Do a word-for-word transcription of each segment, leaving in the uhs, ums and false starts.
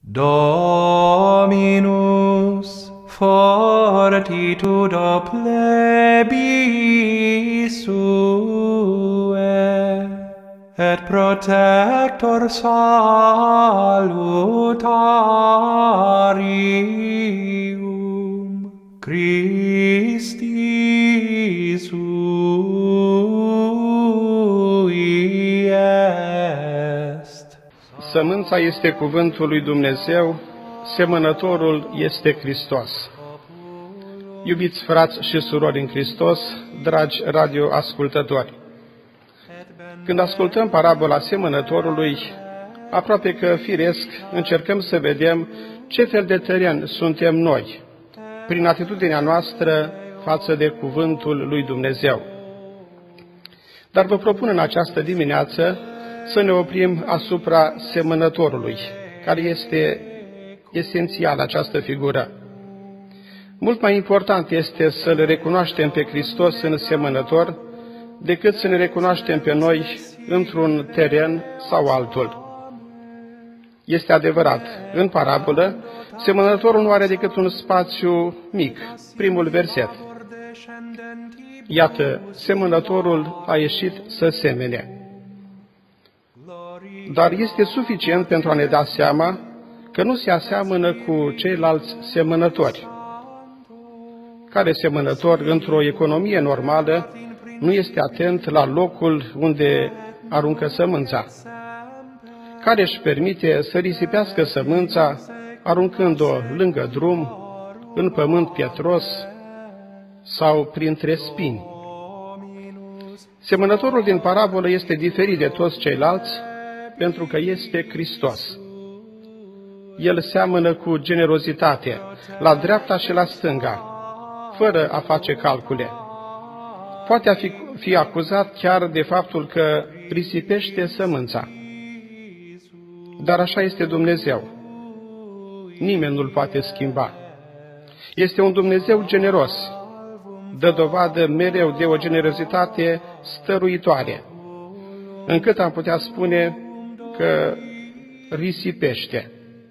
Dominus fortitudo plebis suae, et protector salutarium Christi sui est. Sămânța este cuvântul lui Dumnezeu, semănătorul este Hristos. Iubiți frați și surori în Hristos, dragi radioascultători, când ascultăm parabola semănătorului, aproape că firesc încercăm să vedem ce fel de teren suntem noi, prin atitudinea noastră față de cuvântul lui Dumnezeu. Dar vă propun în această dimineață să ne oprim asupra semănătorului, care este esențial această figură. Mult mai important este să-L recunoaștem pe Hristos în semănător, decât să ne recunoaștem pe noi într-un teren sau altul. Este adevărat, în parabolă, semănătorul nu are decât un spațiu mic, primul verset. Iată, semănătorul a ieșit să semene. Dar este suficient pentru a ne da seama că nu se aseamănă cu ceilalți semănători. Care semănător, într-o economie normală, nu este atent la locul unde aruncă sămânța? Care își permite să risipească sămânța, aruncând-o lângă drum, în pământ pietros sau printre spini? Semănătorul din parabolă este diferit de toți ceilalți, pentru că este Hristos. El seamănă cu generozitate, la dreapta și la stânga, fără a face calcule. Poate fi, fi acuzat chiar de faptul că risipește sămânța. Dar așa este Dumnezeu. Nimeni nu-L poate schimba. Este un Dumnezeu generos. Dă dovadă mereu de o generozitate stăruitoare, încât am putea spune că risipește.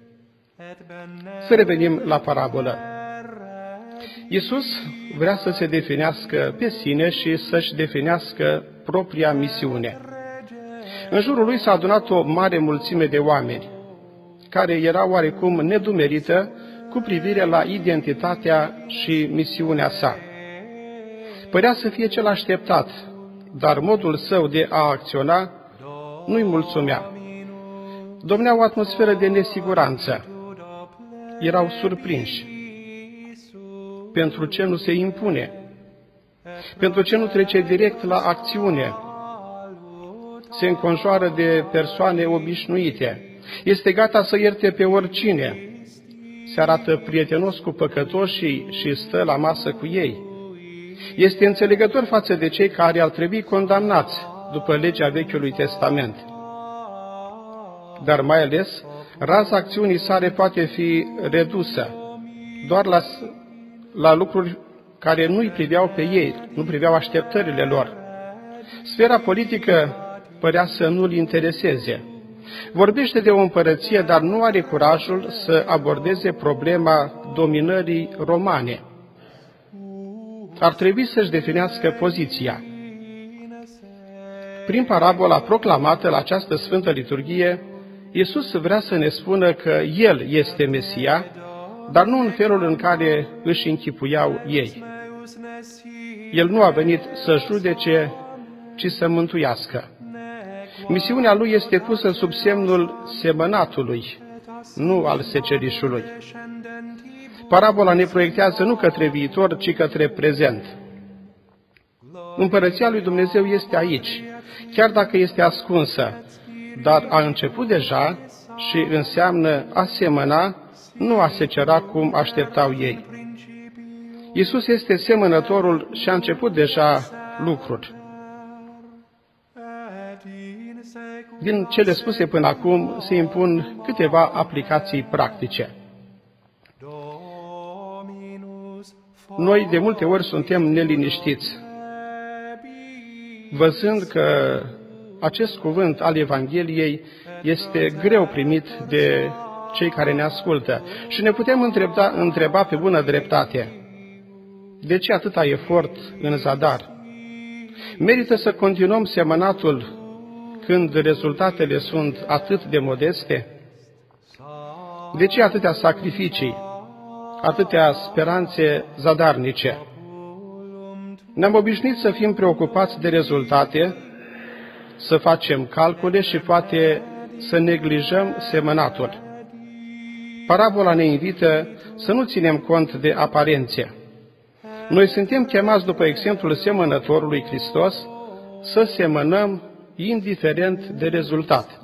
Să revenim la parabolă. Iisus vrea să se definească pe sine și să-și definească propria misiune. În jurul lui s-a adunat o mare mulțime de oameni, care era oarecum nedumerită cu privire la identitatea și misiunea sa. Părea să fie cel așteptat, dar modul său de a acționa nu-i mulțumea. Domnea o atmosferă de nesiguranță. Erau surprinși. Pentru ce nu se impune? Pentru ce nu trece direct la acțiune? Se înconjoară de persoane obișnuite. Este gata să ierte pe oricine. Se arată prietenos cu păcătoșii și stă la masă cu ei. Este înțelegător față de cei care ar trebui condamnați după legea Vechiului Testament. Dar mai ales, raza acțiunii sale poate fi redusă doar la, la lucruri care nu îi priveau pe ei, nu priveau așteptările lor. Sfera politică părea să nu-l intereseze. Vorbește de o împărăție, dar nu are curajul să abordeze problema dominării romane. Ar trebui să-și definească poziția. Prin parabola proclamată la această Sfântă Liturghie, Iisus vrea să ne spună că El este Mesia, dar nu în felul în care își închipuiau ei. El nu a venit să judece, ci să mântuiască. Misiunea Lui este pusă sub semnul semănatului, nu al secerișului. Parabola ne proiectează nu către viitor, ci către prezent. Împărăția lui Dumnezeu este aici, chiar dacă este ascunsă, dar a început deja și înseamnă a semăna, nu a secera cum așteptau ei. Iisus este semănătorul și a început deja lucruri. Din cele spuse până acum se impun câteva aplicații practice. Noi de multe ori suntem neliniștiți, văzând că acest cuvânt al Evangheliei este greu primit de cei care ne ascultă și ne putem întreba, întreba pe bună dreptate: de ce atâta efort în zadar? Merită să continuăm semănatul când rezultatele sunt atât de modeste? De ce atâtea sacrificii, atâtea speranțe zadarnice? Ne-am obișnuit să fim preocupați de rezultate, să facem calcule și poate să neglijăm semănatul. Parabola ne invită să nu ținem cont de aparențe. Noi suntem chemați, după exemplul semănătorului Hristos, să semănăm indiferent de rezultat.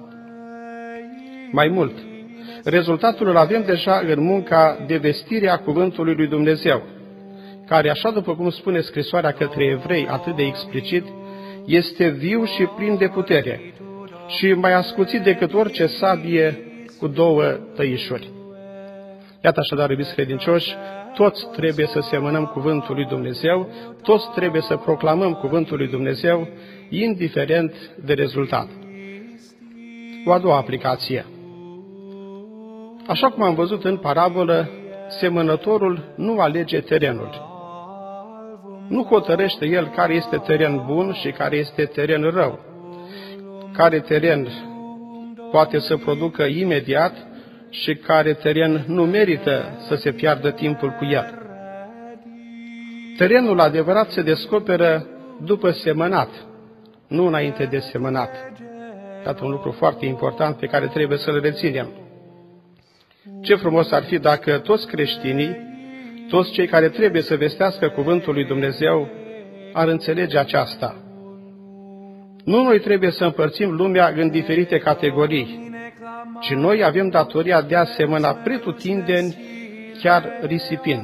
Mai mult, rezultatul îl avem deja în munca de vestire a cuvântului lui Dumnezeu, care, așa după cum spune scrisoarea către evrei atât de explicit, este viu și plin de putere și mai ascuțit decât orice sabie cu două tăișuri. Iată așadar, iubiți credincioși, toți trebuie să semănăm cuvântul lui Dumnezeu, toți trebuie să proclamăm cuvântul lui Dumnezeu, indiferent de rezultat. O a doua aplicație. Așa cum am văzut în parabolă, semănătorul nu alege terenul. Nu hotărăște el care este teren bun și care este teren rău, care teren poate să producă imediat și care teren nu merită să se piardă timpul cu el. Terenul adevărat se descoperă după semănat, nu înainte de semănat. Iată un lucru foarte important pe care trebuie să-l reținem. Ce frumos ar fi dacă toți creștinii, toți cei care trebuie să vestească cuvântul lui Dumnezeu, ar înțelege aceasta. Nu noi trebuie să împărțim lumea în diferite categorii, ci noi avem datoria de a semăna pretutindeni, chiar risipind.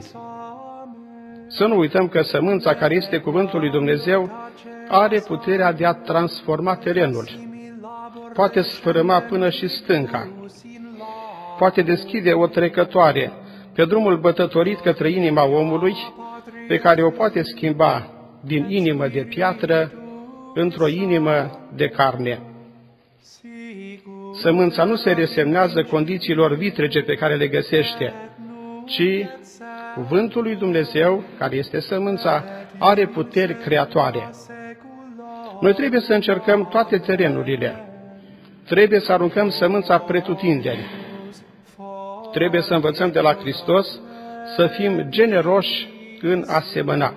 Să nu uităm că sămânța care este cuvântul lui Dumnezeu are puterea de a transforma terenul. Poate sfărâma până și stânca. Poate deschide o trecătoare pe drumul bătătorit către inima omului, pe care o poate schimba din inimă de piatră într-o inimă de carne. Sămânța nu se resemnează condițiilor vitrege pe care le găsește, ci cuvântul lui Dumnezeu, care este sămânța, are puteri creatoare. Noi trebuie să încercăm toate terenurile. Trebuie să aruncăm sămânța pretutindeni. Trebuie să învățăm de la Hristos să fim generoși în a semăna.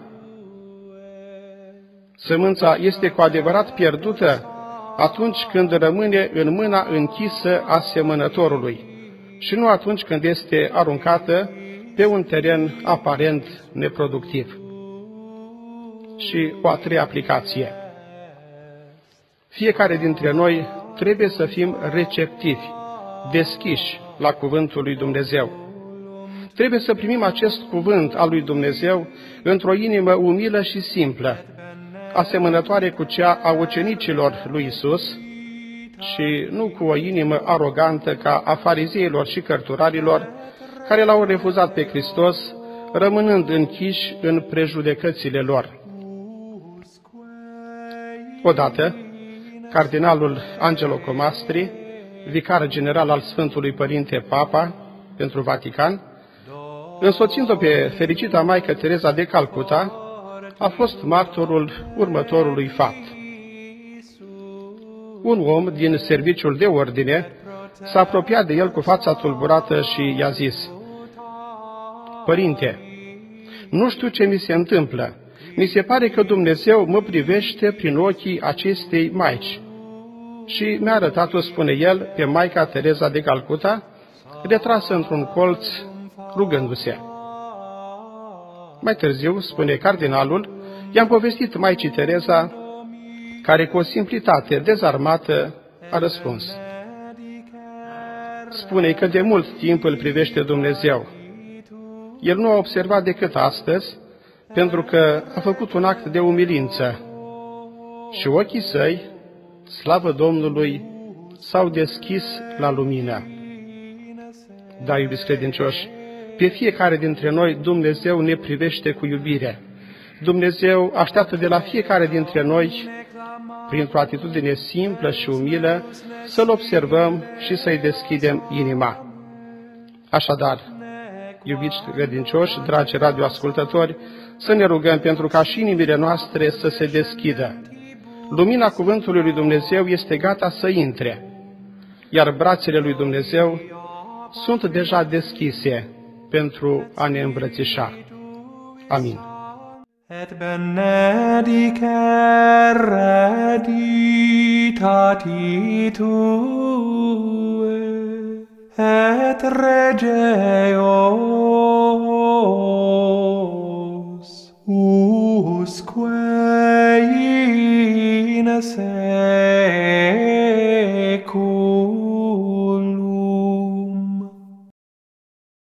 Sămânța este cu adevărat pierdută atunci când rămâne în mâna închisă a semănătorului și nu atunci când este aruncată pe un teren aparent neproductiv. Și o a treia aplicație. Fiecare dintre noi trebuie să fim receptivi, deschiși la cuvântul lui Dumnezeu. Trebuie să primim acest cuvânt al lui Dumnezeu într-o inimă umilă și simplă, asemănătoare cu cea a ucenicilor lui Isus și nu cu o inimă arogantă ca a farizeilor și cărturarilor care l-au refuzat pe Hristos, rămânând închiși în prejudecățile lor. Odată, cardinalul Angelo Comastri, vicar general al Sfântului Părinte Papa pentru Vatican, însoțind-o pe fericita Maică Tereza de Calcuta, a fost martorul următorului fapt. Un om din serviciul de ordine s-a apropiat de el cu fața tulburată și i-a zis: Părinte, nu știu ce mi se întâmplă. Mi se pare că Dumnezeu mă privește prin ochii acestei maici. Și mi-a arătat-o, spune el, pe Maica Tereza de Calcuta, retrasă într-un colț, rugându-se. Mai târziu, spune cardinalul, i-am povestit Maicii Tereza, care cu o simplitate dezarmată a răspuns. Spune-i că de mult timp îl privește Dumnezeu. El nu a observat decât astăzi, pentru că a făcut un act de umilință și ochii săi, slavă Domnului, s-au deschis la lumină. Da, iubiți credincioși, pe fiecare dintre noi Dumnezeu ne privește cu iubire. Dumnezeu așteaptă de la fiecare dintre noi, printr-o atitudine simplă și umilă, să-L observăm și să-i deschidem inima. Așadar, iubiți credincioși, dragi radioascultători, să ne rugăm pentru ca și inimile noastre să se deschidă. Lumina Cuvântului lui Dumnezeu este gata să intre, iar brațele lui Dumnezeu sunt deja deschise pentru a ne îmbrățișa. Amin. Et benedicere reditati tue, et regeos, usque in seculum.